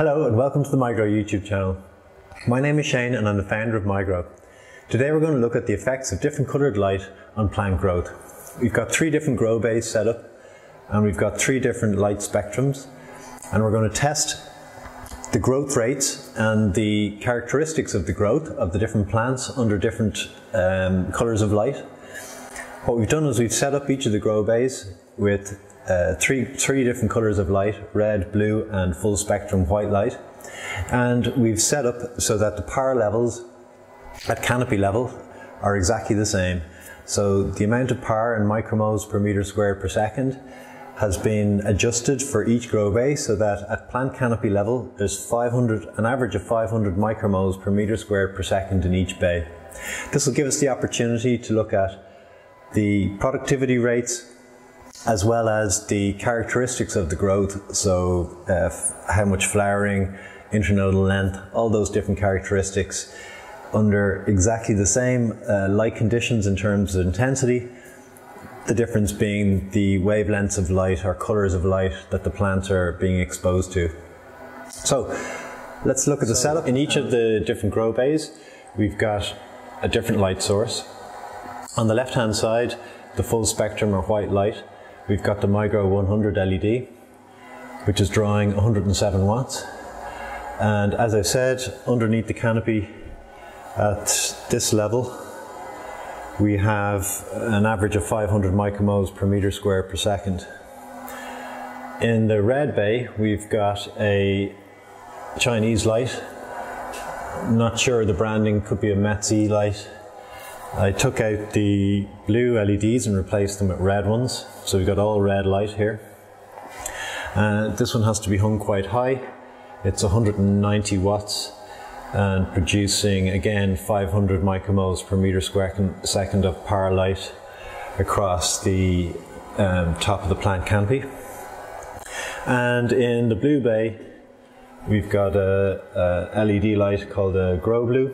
Hello and welcome to the MIGRO YouTube channel. My name is Shane and I'm the founder of MIGRO. Today we're going to look at the effects of different coloured light on plant growth. We've got 3 different grow bays set up and we've got 3 different light spectrums, and we're going to test the growth rates and the characteristics of the growth of the different plants under different colours of light. What we've done is we've set up each of the grow bays with three different colours of light: red, blue and full spectrum white light, and we've set up so that the power levels at canopy level are exactly the same. So the amount of power in micromoles per metre squared per second has been adjusted for each grow bay so that at plant canopy level there's an average of 500 micromoles per metre squared per second in each bay. This will give us the opportunity to look at the productivity rates as well as the characteristics of the growth, so how much flowering, internodal length, all those different characteristics under exactly the same light conditions in terms of intensity, the difference being the wavelengths of light or colours of light that the plants are being exposed to. So let's look at the setup. In each of the different grow bays we've got a different light source. On the left hand side, the full spectrum or white light, we've got the MIGRO 100 LED, which is drawing 107 watts. And as I said, underneath the canopy at this level, we have an average of 500 micromoles per metre squared per second. In the red bay, we've got a Chinese light. Not sure the branding, could be a Metzi light. I took out the blue LEDs and replaced them with red ones, so we've got all red light here. This one has to be hung quite high. It's 190 watts and producing again 500 micromoles per metre squared second of power light across the top of the plant canopy. And in the blue bay we've got a LED light called a Grow Blue.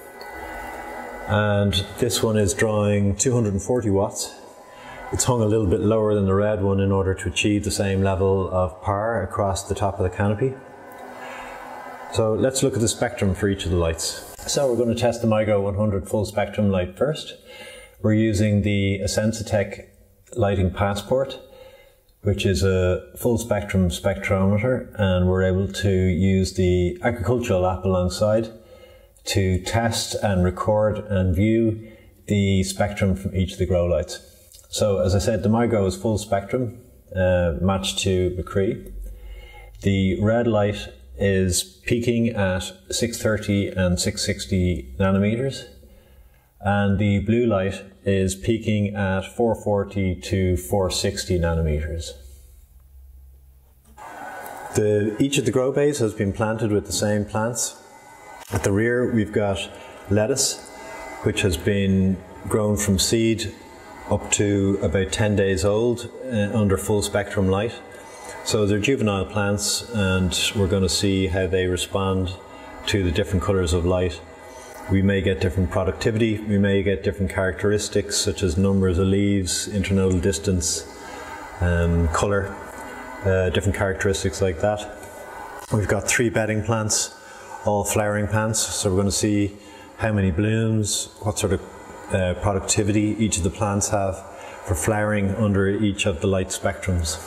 And this one is drawing 240 watts. It's hung a little bit lower than the red one in order to achieve the same level of power across the top of the canopy. So let's look at the spectrum for each of the lights. So we're going to test the MIGRO 100 full spectrum light first. We're using the Asensetek Lighting Passport, which is a full spectrum spectrometer, and we're able to use the agricultural app alongside to test and record and view the spectrum from each of the grow lights. So as I said, the MIGRO is full spectrum, matched to McCree. The red light is peaking at 630 and 660 nanometers, and the blue light is peaking at 440 to 460 nanometers. Each of the grow bays has been planted with the same plants. At the rear we've got lettuce, which has been grown from seed up to about 10 days old under full spectrum light. So they're juvenile plants and we're going to see how they respond to the different colours of light. We may get different productivity, we may get different characteristics such as numbers of leaves, internodal distance, colour, different characteristics like that. We've got 3 bedding plants, all flowering plants, so we're going to see how many blooms, what sort of productivity each of the plants have for flowering under each of the light spectrums.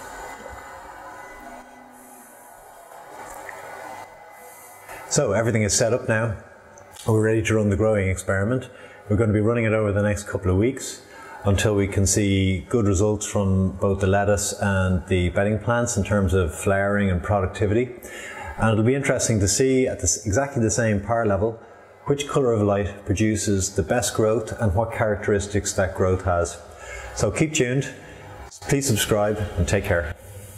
So everything is set up now. We're ready to run the growing experiment. We're going to be running it over the next couple of weeks until we can see good results from both the lettuce and the bedding plants in terms of flowering and productivity. And it'll be interesting to see at exactly the same power level which colour of light produces the best growth and what characteristics that growth has. So keep tuned, please subscribe and take care.